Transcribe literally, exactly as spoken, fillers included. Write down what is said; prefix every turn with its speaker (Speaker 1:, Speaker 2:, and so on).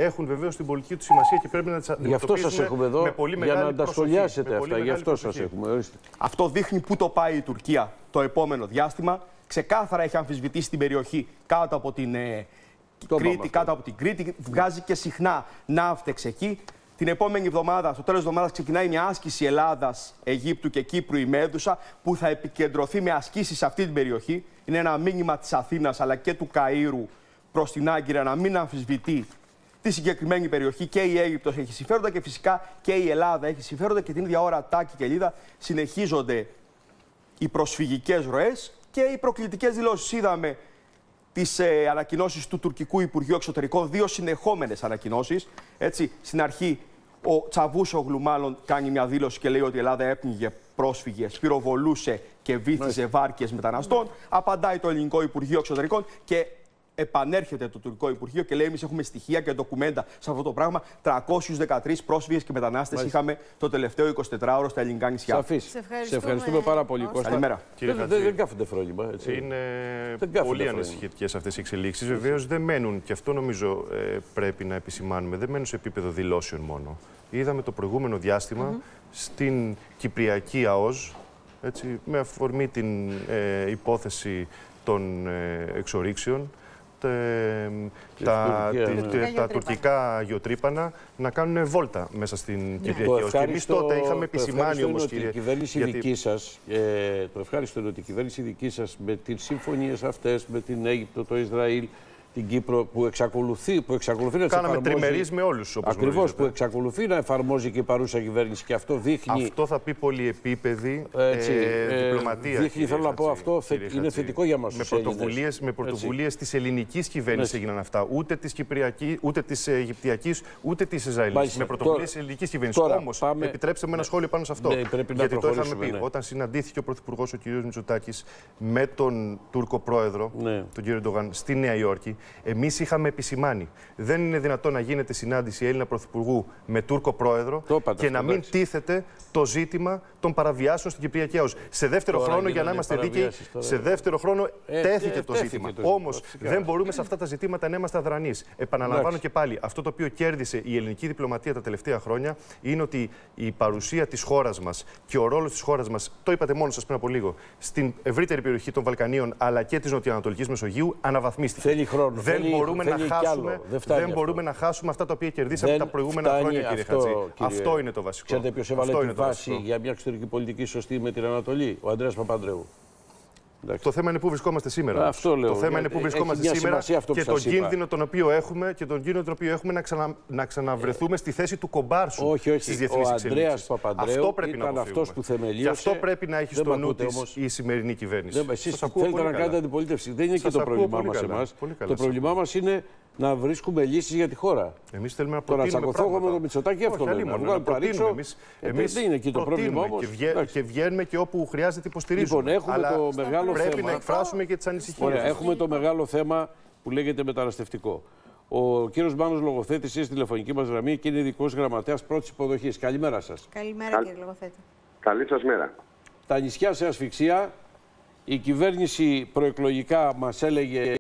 Speaker 1: έχουν βεβαίως την πολιτική του σημασία και πρέπει να τις αντιμετωπίσουμε.
Speaker 2: Γι' αυτό σας έχουμε εδώ,
Speaker 1: με πολύ
Speaker 2: για να τα
Speaker 1: προσοχή,
Speaker 2: σχολιάσετε αυτά. Γι' αυτό σας έχουμε. Ορίστε.
Speaker 3: Αυτό δείχνει πού το πάει η Τουρκία το επόμενο διάστημα. Ξεκάθαρα έχει αμφισβητήσει την περιοχή κάτω από την ε, Κρήτη, κάτω από την Κρήτη. Βγάζει και συχνά ναύτεξ εκεί. Την επόμενη εβδομάδα, στο τέλος της εβδομάδας, ξεκινάει μια άσκηση Ελλάδας, Αιγύπτου και Κύπρου, η Μέδουσα, που θα επικεντρωθεί με ασκήσεις σε αυτή την περιοχή. Είναι ένα μήνυμα της Αθήνας αλλά και του Καΐρου προς την Άγκυρα να μην αμφισβητεί τη συγκεκριμένη περιοχή. Και η Αίγυπτος έχει συμφέροντα και φυσικά και η Ελλάδα έχει συμφέροντα, και την ίδια ώρα Τάκη και Λίδα συνεχίζονται οι προσφυγικές ροές και οι προκλητικές δηλώσεις. Είδαμε τις ε, ανακοινώσεις του τουρκικού Υπουργείου Εξωτερικών, δύο συνεχόμενες ανακοινώσεις. Έτσι, στην αρχή ο Τσαβούσογλου μάλλον κάνει μια δήλωση και λέει ότι η Ελλάδα έπνιγε πρόσφυγες, πυροβολούσε και βύθιζε βάρκες μεταναστών. Απαντάει το ελληνικό Υπουργείο Εξωτερικών και επανέρχεται το τουρκικό Υπουργείο και λέει: εμείς έχουμε στοιχεία και ντοκουμέντα σε αυτό το πράγμα. τριακόσιους δεκατρείς πρόσφυγες και μετανάστες Μάλιστα. είχαμε το τελευταίο εικοσιτετράωρο στα ελληνικά νησιά.
Speaker 2: Σαφής. Σε ευχαριστούμε, Σε ευχαριστούμε πάρα πολύ, Κώστα.
Speaker 3: Καλημέρα.
Speaker 2: Δεν, δεν, δεν κάθονται φρόνημα. Έτσι.
Speaker 1: Είναι
Speaker 2: δεν
Speaker 1: πολύ ανησυχητικές αυτές οι εξελίξεις. Βεβαίως δεν μένουν, και αυτό νομίζω ε, πρέπει να επισημάνουμε, δεν μένουν σε επίπεδο δηλώσεων μόνο. Είδαμε το προηγούμενο διάστημα mm-hmm. στην Κυπριακή ΑΟΣ, έτσι, με αφορμή την ε, υπόθεση των ε, εξορίξεων, τα,
Speaker 2: Τουρκία,
Speaker 1: ναι. τα τουρκικά γεωτρύπανα να κάνουν βόλτα μέσα στην Κυπριακή ΑΟΣ. Και εμείς τότε είχαμε επισημάνει όμως, κύριε,
Speaker 2: η κυβέρνηση
Speaker 1: γιατί...
Speaker 2: δική σας, ε, το ευχάριστο είναι ότι η κυβέρνηση δική σας με τις συμφωνίες αυτές, με την Αίγυπτο, το Ισραήλ, την Κύπρο, που εξακολουθεί, που εξακολουθεί να
Speaker 1: Κάναμε
Speaker 2: εφαρμόζει...
Speaker 1: τριμερείς με όλους, όπως
Speaker 2: Ακριβώς, που εξακολουθεί να εφαρμόζει και η παρούσα κυβέρνηση, και αυτό δείχνει...
Speaker 1: Αυτό θα πει πολυεπίπεδη
Speaker 2: έτσι,
Speaker 1: ε, διπλωματία.
Speaker 2: Δείχνει, θέλω να πω, αυτό θε, είναι θετικό για μας.
Speaker 1: Με πρωτοβουλίες, με πρωτοβουλίες της ελληνικής κυβέρνησης έγιναν αυτά. Ούτε της Κυπριακής, ούτε της Αιγυπτιακής, ούτε της Ισραηλικής. Με πρωτοβουλίες της ελληνικής κυβέρνησης. Όμως, πάμε... επιτρέψτε με ένα σχόλιο πάνω σε αυτό.
Speaker 2: Ναι, πρέπει
Speaker 1: γιατί
Speaker 2: να
Speaker 1: το είχαμε πει.
Speaker 2: Ναι.
Speaker 1: Όταν συναντήθηκε ο Πρωθυπουργός, ο κ. Μητσοτάκης, με τον Τούρκο πρόεδρο, ναι. τον κ. Ερντογάν, στη Νέα Υόρκη, εμείς είχαμε με επισημάνει. Δεν είναι δυνατόν να γίνεται συνάντηση Έλληνα Πρωθυπουργού με Τούρκο πρόεδρο και να μην τίθεται το ζήτημα των παραβιάσεων στην Κυπριακή ΑΟΣ. Σε δεύτερο τώρα χρόνο, για να είμαστε δίκαιοι, σε δεύτερο χρόνο ε, τέθηκε ε, το ζήτημα. Όμως δεν μπορούμε σε αυτά τα ζητήματα να είμαστε αδρανείς. Επαναλαμβάνω Εντάξει. και πάλι, αυτό το οποίο κέρδισε η ελληνική διπλωματία τα τελευταία χρόνια είναι ότι η παρουσία της χώρας μας και ο ρόλος της χώρας μας, το είπατε μόνο σας πριν από λίγο, στην ευρύτερη περιοχή των Βαλκανίων αλλά και της Νοτιοανατολικής Μεσογείου αναβαθμίστηκε.
Speaker 2: Θέλει χρόνο.
Speaker 1: Δεν
Speaker 2: θέλει,
Speaker 1: μπορούμε,
Speaker 2: θέλει
Speaker 1: να, χάσουμε,
Speaker 2: δεν
Speaker 1: δεν μπορούμε να χάσουμε αυτά τα οποία κερδίσαμε δεν τα προηγούμενα χρόνια, κύριε Χατζή. Αυτό είναι το βασικό.
Speaker 2: Ξέρετε ποιος έβαλε τη βάση για μια εξωτερική πολιτική σωστή με την Ανατολή? Ο Ανδρέας Παπανδρέου. Εντάξει.
Speaker 1: Το θέμα είναι πού βρισκόμαστε σήμερα.
Speaker 2: Αυτό λέω.
Speaker 1: Το θέμα είναι πού βρισκόμαστε σήμερα και τον κίνδυνο τον οποίο έχουμε, και τον κίνδυνο τον οποίο έχουμε να, ξανα, να ξαναβρεθούμε στη θέση του κομπάρσου
Speaker 2: όχι, όχι.
Speaker 1: στις διεθνείς εξελίξεις.
Speaker 2: Ο Ανδρέας Παπανδρέου
Speaker 1: αυτό πρέπει
Speaker 2: ήταν
Speaker 1: να
Speaker 2: αυτός που θεμελίωσε.
Speaker 1: Και αυτό πρέπει να έχει στο νου της
Speaker 2: όμως...
Speaker 1: η σημερινή κυβέρνηση.
Speaker 2: Εσείς θέλετε να κάνετε αντιπολίτευση. Δεν είναι και το πρόβλημά μας εμάς. Το πρόβλημά μας είναι να βρίσκουμε λύσεις για τη χώρα.
Speaker 1: Εμείς θέλουμε να
Speaker 2: προτείνουμε πράγματα. Τώρα τσακωθώ με το Μητσοτάκη εύκολο είναι. Να βγάλουμε παρήξο. Εμείς δεν είναι εκεί το πρόβλημά μας.
Speaker 1: Και βγαίνουμε και όπου χρειάζεται υποστηρίζουμε.
Speaker 2: Λοιπόν, έχουμε το μεγάλο θέμα.
Speaker 1: Πρέπει να εκφράσουμε και τις ανησυχίες.
Speaker 2: Έχουμε το μεγάλο θέμα που λέγεται μεταναστευτικό. Ο κύριος Μάνος Λογοθέτης είναι στη τηλεφωνική μας γραμμή και είναι ειδικός γραμματέας πρώτης υποδοχής. Καλημέρα σας.
Speaker 4: Καλημέρα, Καλ... κύριε Λογοθέτη.
Speaker 5: Καλή σας μέρα.
Speaker 2: Τα νησιά σε ασφυξία. Η κυβέρνηση προεκλογικά μας έλεγε